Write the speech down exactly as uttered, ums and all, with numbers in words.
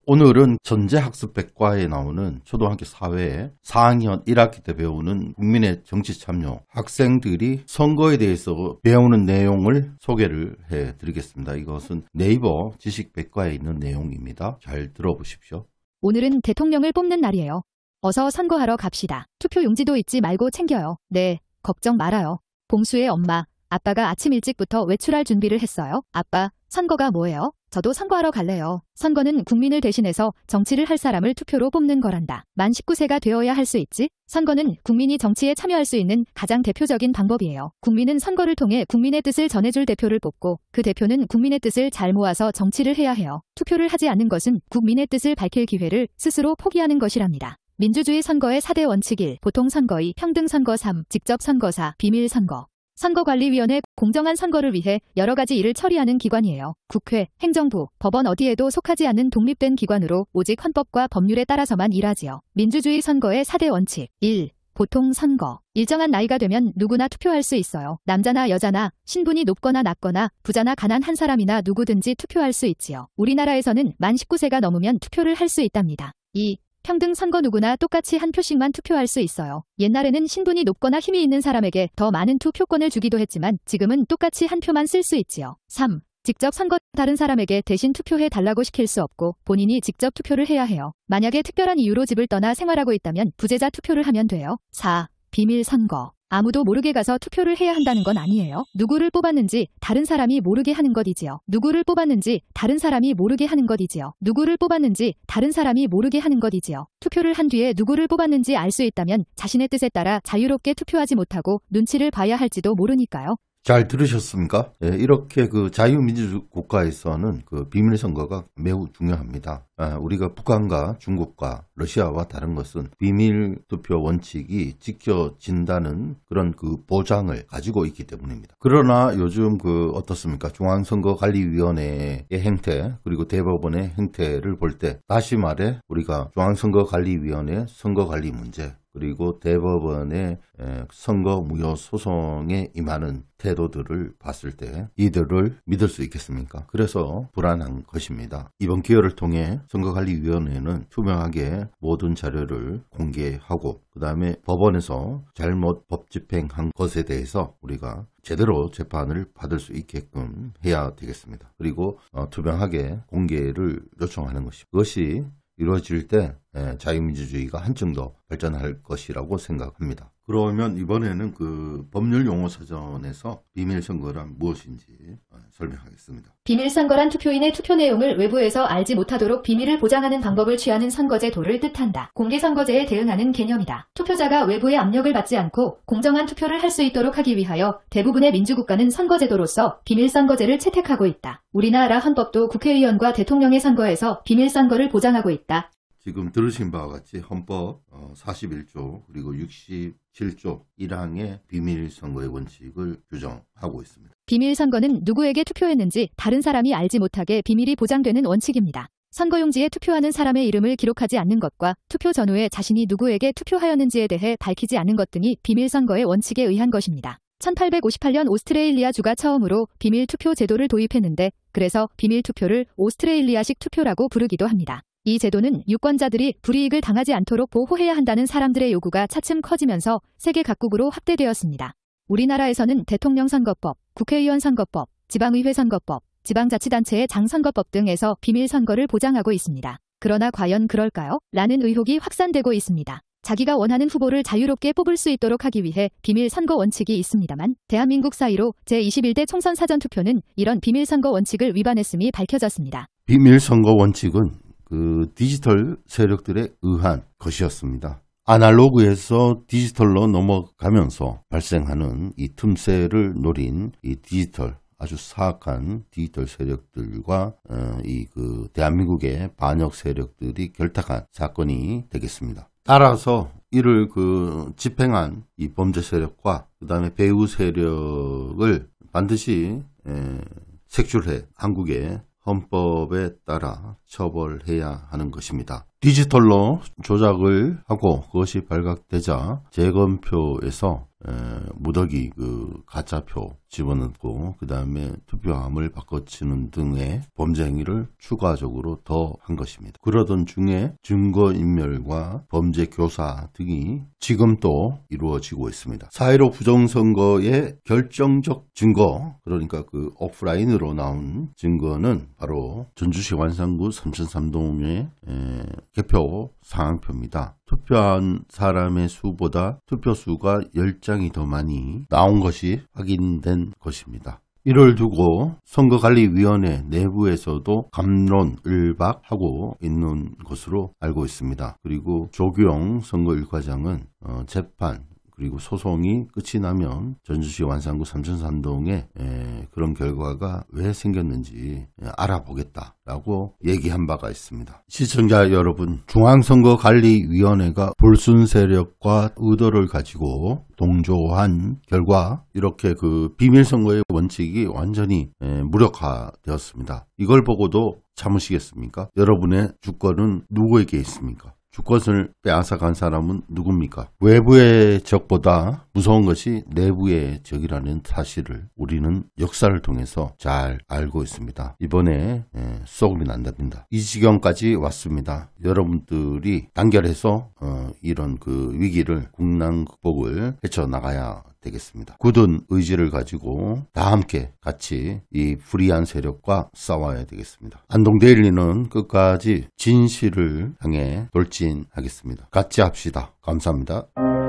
오늘은 전제학습백과에 나오는 초등학교 사회 사 학년 일 학기 때 배우는 국민의 정치 참여, 학생들이 선거에 대해서 배우는 내용을 소개를 해드리겠습니다. 이것은 네이버 지식백과에 있는 내용입니다. 잘 들어보십시오. 오늘은 대통령을 뽑는 날이에요. 어서 선거하러 갑시다. 투표 용지도 잊지 말고 챙겨요. 네, 걱정 말아요. 봉수의 엄마, 아빠가 아침 일찍부터 외출할 준비를 했어요. 아빠, 선거가 뭐예요? 저도 선거하러 갈래요. 선거는 국민을 대신해서 정치를 할 사람을 투표로 뽑는 거란다. 만 십구 세가 되어야 할 수 있지? 선거는 국민이 정치에 참여할 수 있는 가장 대표적인 방법이에요. 국민은 선거를 통해 국민의 뜻을 전해줄 대표를 뽑고 그 대표는 국민의 뜻을 잘 모아서 정치를 해야 해요. 투표를 하지 않는 것은 국민의 뜻을 밝힐 기회를 스스로 포기하는 것이랍니다. 민주주의 선거의 사 대 원칙 일. 보통선거 이. 평등선거 삼. 직접선거 사. 비밀선거. 선거관리위원회 공정한 선거를 위해 여러 가지 일을 처리하는 기관이에요. 국회, 행정부, 법원 어디에도 속하지 않는 독립된 기관으로 오직 헌법과 법률에 따라서만 일하지요. 민주주의 선거의 사 대 원칙 일. 보통선거. 일정한 나이가 되면 누구나 투표할 수 있어요. 남자나 여자나 신분이 높거나 낮거나 부자나 가난한 사람이나 누구든지 투표할 수 있지요. 우리나라에서는 만 십구 세가 넘으면 투표를 할 수 있답니다. 이. 평등선거 누구나 똑같이 한 표씩만 투표할 수 있어요. 옛날에는 신분이 높거나 힘이 있는 사람에게 더 많은 투표권을 주기도 했지만 지금은 똑같이 한 표만 쓸 수 있지요. 삼. 직접 선거. 다른 사람에게 대신 투표해 달라고 시킬 수 없고 본인이 직접 투표를 해야 해요. 만약에 특별한 이유로 집을 떠나 생활하고 있다면 부재자 투표를 하면 돼요. 사. 비밀선거. 아무도 모르게 가서 투표를 해야 한다는 건 아니에요. 누구를 뽑았는지 다른 사람이 모르게 하는 것이지요. 누구를 뽑았는지 다른 사람이 모르게 하는 것이지요. 누구를 뽑았는지 다른 사람이 모르게 하는 것이지요. 투표를 한 뒤에 누구를 뽑았는지 알 수 있다면 자신의 뜻에 따라 자유롭게 투표하지 못하고 눈치를 봐야 할지도 모르니까요. 잘 들으셨습니까? 네, 이렇게 그 자유민주 국가에서는 그 비밀선거가 매우 중요합니다. 아, 우리가 북한과 중국과 러시아와 다른 것은 비밀투표 원칙이 지켜진다는 그런 그 보장을 가지고 있기 때문입니다. 그러나 요즘 그 어떻습니까? 중앙선거관리위원회의 행태 그리고 대법원의 행태를 볼 때 다시 말해 우리가 중앙선거관리위원회 선거관리 문제 그리고 대법원의 선거무효 소송에 임하는 태도들을 봤을 때 이들을 믿을 수 있겠습니까? 그래서 불안한 것입니다. 이번 기회를 통해 선거관리위원회는 투명하게 모든 자료를 공개하고 그 다음에 법원에서 잘못 법 집행한 것에 대해서 우리가 제대로 재판을 받을 수 있게끔 해야 되겠습니다. 그리고 어, 투명하게 공개를 요청하는 것입니다. 그것이 이루어질 때 자유민주주의가 한층 더 발전할 것이라고 생각합니다. 그러면 이번에는 그 법률용어사전에서 비밀선거란 무엇인지 설명하겠습니다. 비밀선거란 투표인의 투표 내용을 외부에서 알지 못하도록 비밀을 보장하는 방법을 취하는 선거제도를 뜻한다. 공개선거제에 대응하는 개념이다. 투표자가 외부의 압력을 받지 않고 공정한 투표를 할 수 있도록 하기 위하여 대부분의 민주국가는 선거제도로서 비밀선거제를 채택하고 있다. 우리나라 헌법도 국회의원과 대통령의 선거에서 비밀선거를 보장하고 있다. 지금 들으신 바와 같이 헌법 사십일 조 그리고 육십칠 조 일 항의 비밀선거의 원칙을 규정하고 있습니다. 비밀선거는 누구에게 투표했는지 다른 사람이 알지 못하게 비밀이 보장되는 원칙입니다. 선거용지에 투표하는 사람의 이름을 기록하지 않는 것과 투표 전후에 자신이 누구에게 투표하였는지에 대해 밝히지 않는 것 등이 비밀선거의 원칙에 의한 것입니다. 천팔백오십팔 년 오스트레일리아주가 처음으로 비밀투표 제도를 도입했는데 그래서 비밀투표를 오스트레일리아식 투표라고 부르기도 합니다. 이 제도는 유권자들이 불이익을 당하지 않도록 보호해야 한다는 사람들의 요구가 차츰 커지면서 세계 각국으로 확대되었습니다. 우리나라에서는 대통령 선거법, 국회의원 선거법, 지방의회 선거법, 지방자치단체의 장선거법 등에서 비밀선거를 보장하고 있습니다. 그러나 과연 그럴까요? 라는 의혹이 확산되고 있습니다. 자기가 원하는 후보를 자유롭게 뽑을 수 있도록 하기 위해 비밀선거 원칙이 있습니다만 대한민국 사이로 제이십일 대 총선 사전투표는 이런 비밀선거 원칙을 위반했음이 밝혀졌습니다. 비밀선거 원칙은 그 디지털 세력들에 의한 것이었습니다. 아날로그에서 디지털로 넘어가면서 발생하는 이 틈새를 노린 이 디지털 아주 사악한 디지털 세력들과 어, 이 그 대한민국의 반역 세력들이 결탁한 사건이 되겠습니다. 따라서 이를 그 집행한 이 범죄 세력과 그 다음에 배후 세력을 반드시 에, 색출해 한국의 헌법에 따라 처벌해야 하는 것입니다. 디지털로 조작을 하고 그것이 발각되자 재검표에서 에, 무더기 그 가짜표 집어넣고 그 다음에 투표함을 바꿔치는 등의 범죄 행위를 추가적으로 더 한 것입니다. 그러던 중에 증거인멸과 범죄 교사 등이 지금 또 이루어지고 있습니다. 사 일오 부정선거의 결정적 증거, 그러니까 그 오프라인으로 나온 증거는 바로 전주시 완산구 삼천삼 동의 개표 상황표입니다. 투표한 사람의 수보다 투표수가 열 장이 더 많이 나온 것이 확인된 것입니다. 이를 두고 선거관리위원회 내부에서도 갑론을박하고 있는 것으로 알고 있습니다. 그리고 조규영 선거일과장은 어, 재판 그리고 소송이 끝이 나면 전주시 완산구 삼천삼 동에 에, 그런 결과가 왜 생겼는지 알아보겠다라고 얘기한 바가 있습니다. 시청자 여러분, 중앙선거관리위원회가 불순 세력과 의도를 가지고 동조한 결과 이렇게 그 비밀선거의 원칙이 완전히 에, 무력화되었습니다. 이걸 보고도 참으시겠습니까? 여러분의 주권은 누구에게 있습니까? 주권을 빼앗아간 사람은 누굽니까? 외부의 적보다 무서운 것이 내부의 적이라는 사실을 우리는 역사를 통해서 잘 알고 있습니다. 이번에 쏘금이 난답니다. 이 지경까지 왔습니다. 여러분들이 단결해서 어, 이런 그 위기를 국난 극복을 헤쳐나가야 되겠습니다. 굳은 의지를 가지고 다 함께 같이 이 불의한 세력과 싸워야 되겠습니다. 안동데일리는 끝까지 진실을 향해 돌진하겠습니다. 같이 합시다. 감사합니다.